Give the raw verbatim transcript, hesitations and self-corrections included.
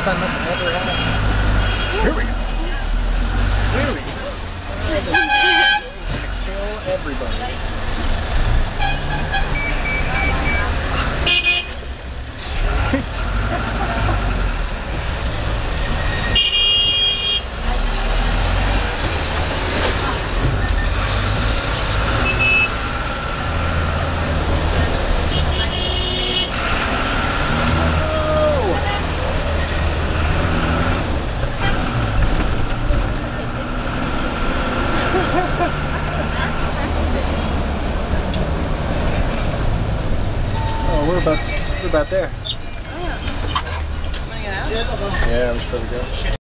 First time that's ever happened. Here we go. Here we go. He's gonna kill everybody. Oh, we're about we're about there. Oh yeah. Want to get out? Yeah, I'm just about to go.